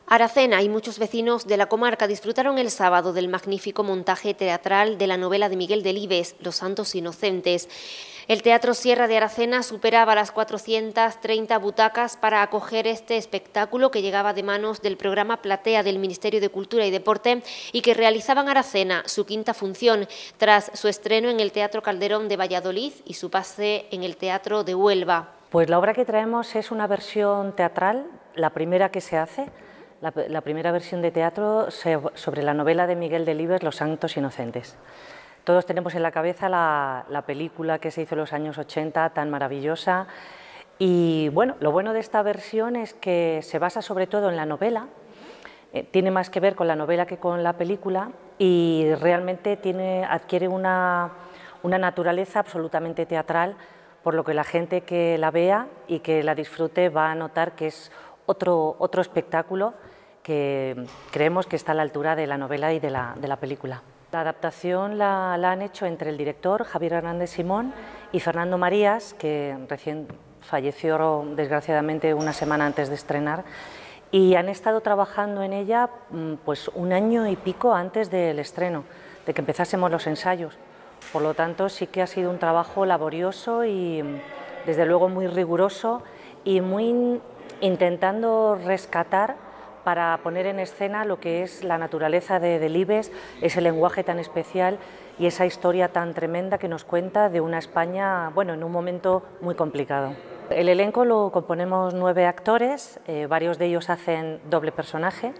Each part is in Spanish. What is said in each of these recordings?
Aracena y muchos vecinos de la comarca disfrutaron el sábado del magnífico montaje teatral de la novela de Miguel Delibes, Los Santos Inocentes. El Teatro Sierra de Aracena superaba las 430 butacas para acoger este espectáculo que llegaba de manos del programa Platea del Ministerio de Cultura y Deporte y que realizaban Aracena, su quinta función, tras su estreno en el Teatro Calderón de Valladolid y su pase en el Teatro de Huelva. Pues la obra que traemos es una versión teatral, la primera que se hace, la primera versión de teatro sobre la novela de Miguel Delibes, Los Santos Inocentes. Todos tenemos en la cabeza la película que se hizo en los años 80, tan maravillosa. Y bueno, lo bueno de esta versión es que se basa sobre todo en la novela, tiene más que ver con la novela que con la película y realmente adquiere una naturaleza absolutamente teatral, por lo que la gente que la vea y que la disfrute va a notar que es otro espectáculo que creemos que está a la altura de la novela y de la película. La adaptación la han hecho entre el director Javier Hernández Simón y Fernando Marías, que recién falleció desgraciadamente una semana antes de estrenar, y han estado trabajando en ella pues un año y pico antes del estreno, de que empezásemos los ensayos. Por lo tanto, sí que ha sido un trabajo laborioso y desde luego muy riguroso y muy intentando rescatar para poner en escena lo que es la naturaleza de Delibes, ese lenguaje tan especial y esa historia tan tremenda que nos cuenta de una España, bueno, en un momento muy complicado. El elenco lo componemos 9 actores, varios de ellos hacen doble personaje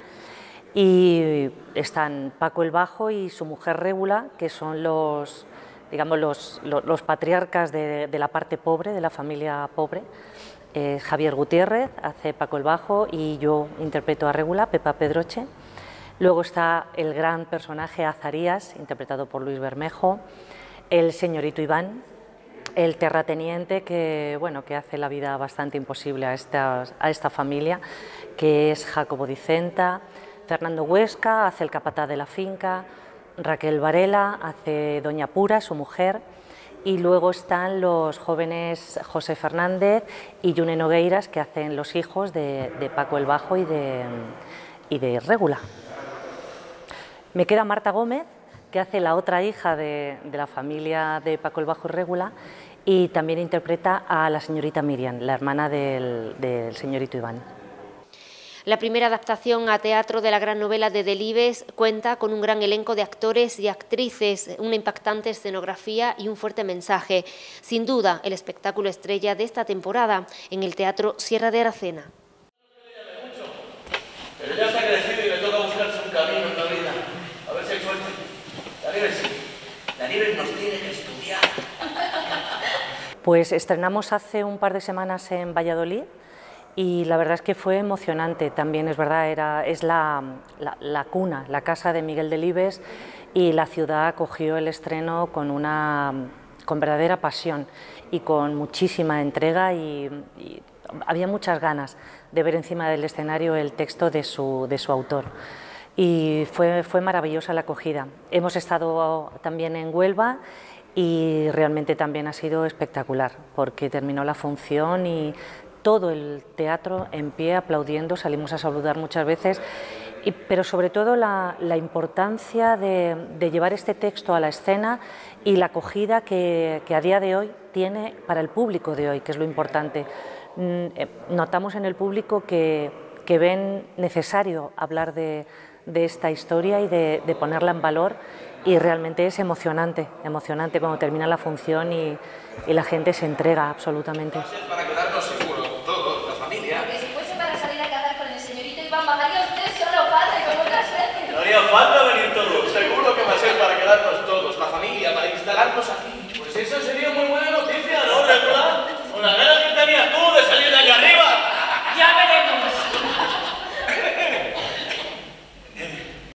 y están Paco el Bajo y su mujer Régula, que son los patriarcas de la parte pobre, de la familia pobre. Javier Gutiérrez hace Paco el Bajo y yo interpreto a Régula, Pepa Pedroche. Luego está el gran personaje Azarías, interpretado por Luis Bermejo, el señorito Iván, el terrateniente que hace la vida bastante imposible a esta familia, que es Jacobo Dicenta, Fernando Huesca hace el capataz de la finca, Raquel Varela hace Doña Pura, su mujer, y luego están los jóvenes José Fernández y Yune Nogueiras, que hacen los hijos de Paco el Bajo y de Régula. Me queda Marta Gómez, que hace la otra hija de la familia de Paco el Bajo y Régula, y también interpreta a la señorita Miriam, la hermana del señorito Iván. La primera adaptación a teatro de la gran novela de Delibes cuenta con un gran elenco de actores y actrices, una impactante escenografía y un fuerte mensaje. Sin duda, el espectáculo estrella de esta temporada en el Teatro Sierra de Aracena. Pero ya está crecido y le toca buscarse un camino en la vida. A ver si hay suerte. Delibes nos tiene que estudiar. Pues estrenamos hace un par de semanas en Valladolid. Y la verdad es que fue emocionante, también es verdad, es la cuna, la casa de Miguel Delibes, y la ciudad acogió el estreno con verdadera pasión y con muchísima entrega y había muchas ganas de ver encima del escenario el texto de su autor. Y fue maravillosa la acogida. Hemos estado también en Huelva y realmente también ha sido espectacular, porque terminó la función y todo el teatro en pie aplaudiendo, salimos a saludar muchas veces, pero sobre todo la importancia de llevar este texto a la escena y la acogida que a día de hoy tiene para el público de hoy, que es lo importante. Notamos en el público que ven necesario hablar de esta historia y de ponerla en valor, y realmente es emocionante cuando termina la función y la gente se entrega absolutamente. Para quedarnos seguros, todos, la familia. Porque si fuese para salir a cazar con el señorito Iván, bajaría usted solo, padre, como otras veces. No haría falta.